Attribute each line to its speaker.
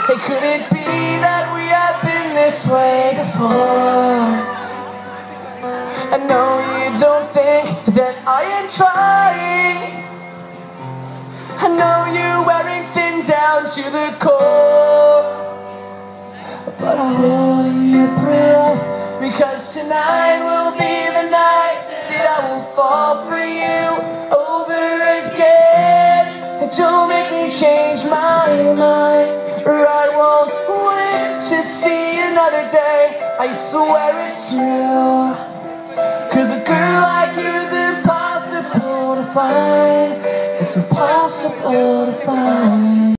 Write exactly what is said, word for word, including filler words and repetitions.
Speaker 1: It couldn't be that we have been this way before. I know you don't think that I am trying. I know you're wearing thin down to the core, but I hold your breath, because tonight will be the night that I will fall for you over again. And don't make me change my mind, or I won't wait to see another day. I swear it's true, 'cause a girl like you is impossible to find. It's impossible to find.